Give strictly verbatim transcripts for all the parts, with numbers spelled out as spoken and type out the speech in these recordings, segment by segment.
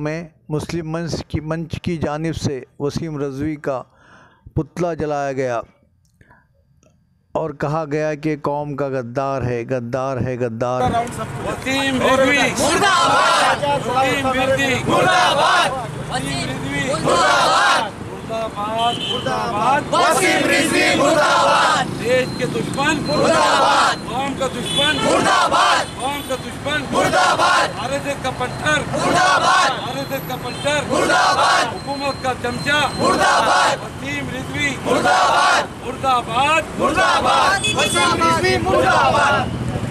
में मुस्लिम मंच की मंच की जानिब से वसीम रिजवी का पुतला जलाया गया और कहा गया कि कौम का गद्दार है, गद्दार है, गद्दार है। वसीम रिजवी मुर्दाबाद, वसीम रिजवी मुर्दाबाद, वसीम रिजवी मुर्दाबाद, मुर्दाबाद, मुर्दाबाद, वसीम रिजवी मुर्दाबाद। देश के दुश्मन मुर्दाबाद, कौम का दुश्मन मुर्दाबाद, कौम का दुश्मन मुर्दाबाद, आरएसएस का पंटर मुर्दाबाद, आरएसएस का पंटर मुर्दाबाद, हुकूमत का चमचा मुर्दाबाद, वसीम रिजवी मुर्दाबाद, मुर्दाबाद, मुर्दाबाद, वसीम रिजवी मुर्दाबाद।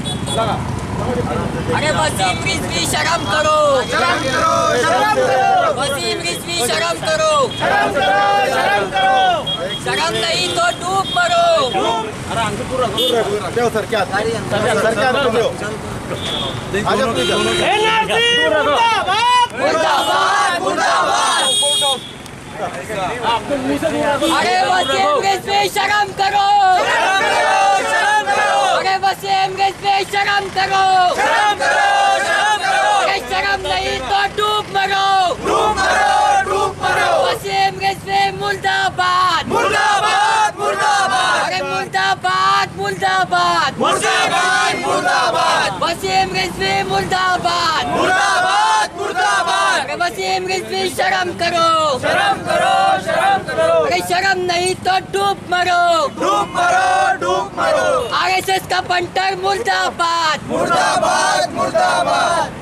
अरे वसीम रिजवी शर्म करो, शर्म करो, शर्म करो, वसीम रिजवी शर्म करो, शर्म करो, शर्म करो, शर्म नहीं तो डूब मरो। क्या सर क्या सर क्या मुर्दाबाद, मुर्दाबाद। अरे वसीम रिजवी शर्म करो, अरे वसीम रिजवी शर्म करो, अरे शर्म नहीं तो डूब मरो, डूब मरो, डूब मरो, वसीम रिजवी मुर्दाबाद, मुर्दाबाद, मुर्दाबाद, अरे मुर्दाबाद, मुर्दाबाद, मुर्दाबाद, मुर्दाबाद, वसीम रिजवी मुर्दाबाद, मुर्दाबाद, मुर्दाबाद, अरे वसीम रिजवी शर्म करो, शर्म करो, शर्म करो, अरे शर्म नहीं तो डूब मरो, डूब मरो, डूब मरो, आरएसएस का पंटर मुर्दाबाद, मुर्दाबाद, मुर्दाबाद।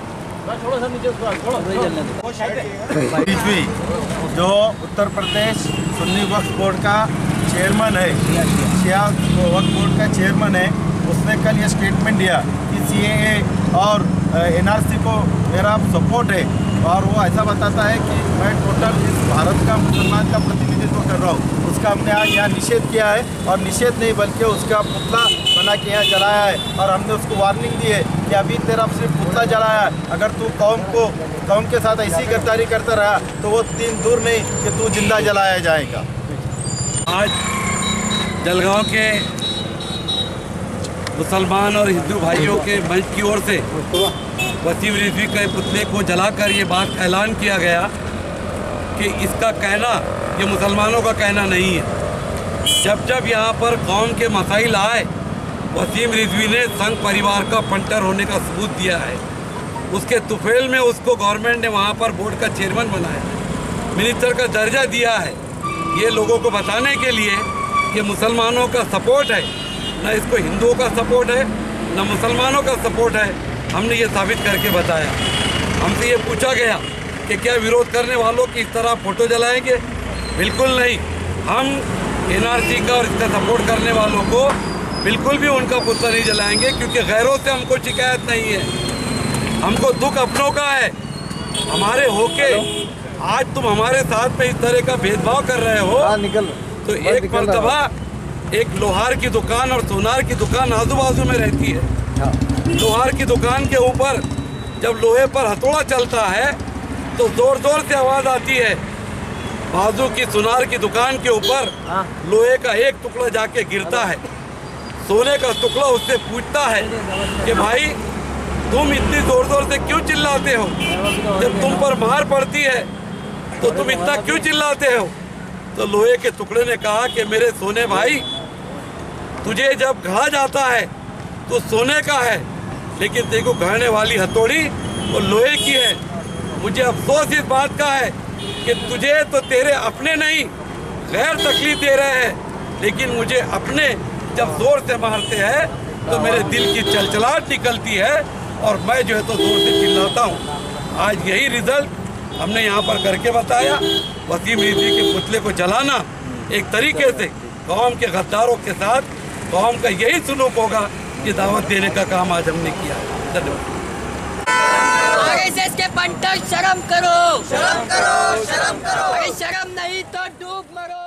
रिजवी जो उत्तर प्रदेश सुन्नी वक्फ बोर्ड का चेयरमैन है, शिया वक्फ बोर्ड का चेयरमैन है, उसने कल ये स्टेटमेंट दिया कि सीएए और एनआरसी को मेरा सपोर्ट है और वो ऐसा बताता है कि मैं टोटल इस भारत का मुसलमान का प्रतिनिधित्व कर रहा हूँ। उसका हमने आज यहाँ निषेध किया है और निषेध नहीं बल्कि उसका पुतला बना के यहाँ जलाया है और हमने उसको वार्निंग दी है कि अभी तेरा सिर्फ पुतला जलाया है, अगर तू कौम को कौम के साथ ऐसी गद्दारी करता रहा तो वो दिन दूर नहीं कि तू जिंदा जलाया जाएगा। आज जलगांव के मुसलमान और हिंदू भाइयों के मंच की ओर से वसीम रिजवी के पुतले को जलाकर ये बात का ऐलान किया गया कि इसका कहना ये मुसलमानों का कहना नहीं है। जब जब यहाँ पर कौम के मसाइल आए, वसीम रिजवी ने संघ परिवार का पंटर होने का सबूत दिया है। उसके तुफेल में उसको गवर्नमेंट ने वहाँ पर बोर्ड का चेयरमैन बनाया, मिनिस्टर का दर्जा दिया है। ये लोगों को बताने के लिए कि मुसलमानों का सपोर्ट है, न इसको हिंदुओं का सपोर्ट है न मुसलमानों का सपोर्ट है। हमने ये साबित करके बताया। हमसे ये पूछा गया कि क्या विरोध करने वालों की इस तरह फोटो जलाएंगे? बिल्कुल नहीं। हम एनआरसी का और इसका सपोर्ट करने वालों को बिल्कुल भी उनका पुतला नहीं जलाएंगे, क्योंकि गैरों से हमको शिकायत नहीं है, हमको दुख अपनों का है। हमारे होके आज तुम हमारे साथ में इस तरह का भेदभाव कर रहे हो, निकल तो एक मर्तबा एक लोहार की दुकान और सोनार की दुकान आजू बाजू में रहती है। लोहार की दुकान के ऊपर जब लोहे पर हथौड़ा चलता है तो जोर जोर से आवाज आती है। बाजू की सोनार की दुकान के ऊपर लोहे का एक टुकड़ा जाके गिरता है, सोने का टुकड़ा उससे पूछता है कि भाई तुम इतनी जोर जोर से क्यों चिल्लाते हो? जब तुम पर मार पड़ती है तो तुम इतना क्यों चिल्लाते हो? तो लोहे के टुकड़े ने कहा कि मेरे सोने भाई, तुझे जब घड़ा जाता है तो सोने का है, लेकिन तेरे को गढ़ने वाली हथौड़ी वो लोहे की है। मुझे अफसोस इस बात का है कि तुझे तो तेरे अपने नहीं गैर तकलीफ दे रहे हैं, लेकिन मुझे अपने जब जोर से मारते हैं तो मेरे दिल की चलचलाहट निकलती है और मैं जो है तो जोर से चिल्लाता हूँ। आज यही रिजल्ट हमने यहाँ पर करके बताया। वसीम रिजवी के पुतले को जलाना एक तरीके से कौम के गद्दारों के साथ कौम का यही सुलूक होगा, ये दावत देने का काम आज हमने किया। धन्यवाद। आरएसएस के पंटर शर्म करो, शर्म करो, शर्म करो, अरे शर्म नहीं तो डूब मरो।